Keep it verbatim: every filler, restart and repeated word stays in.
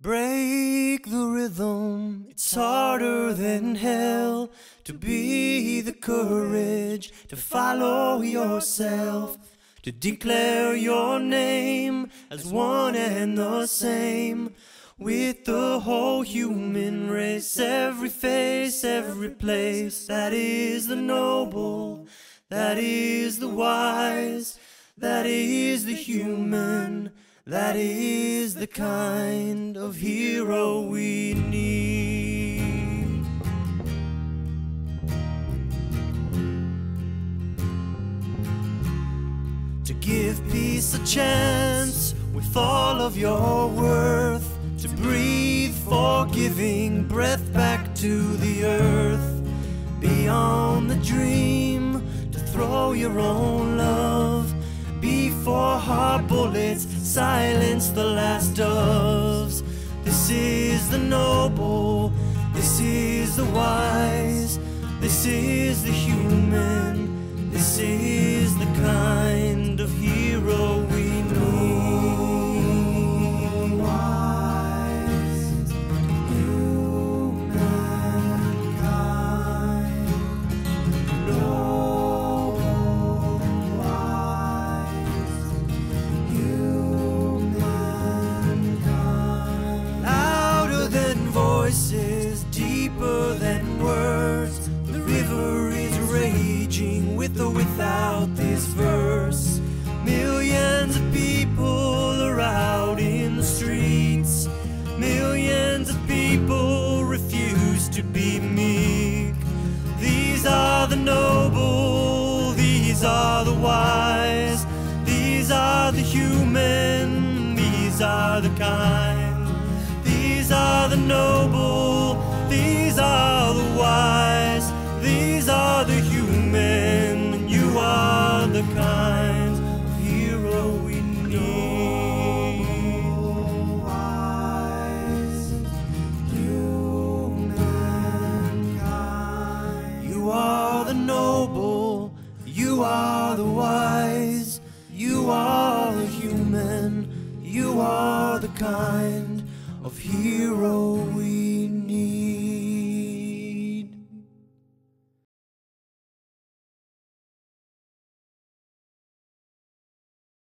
Break the rhythm, it's harder than hell to be the courage to follow yourself, to declare your name as one and the same with the whole human race, every face, every place. That is the noble, that is the wise, that is the human, that is the kind of hero we need. To give peace a chance with all of your worth, to breathe forgiving breath back to the earth, beyond the dream, to throw your own love before hard bullets silence the last doves. This is the noble, this is the wise, this is the human, this is the kind of hero we need. Wise, humankind, noble, wise, humankind. Louder than voices, deeper than words, the river is raging with or without this verse. Millions of people are out in the streets, millions of people refuse to be meek. These are the noble, these are the wise, these are the human, these are the kind. These are the noble, these are the wise, these are the human, and you are the kind of hero we need. Wise, humankind. You are the noble, you are the wise, you are the human, you are the kind.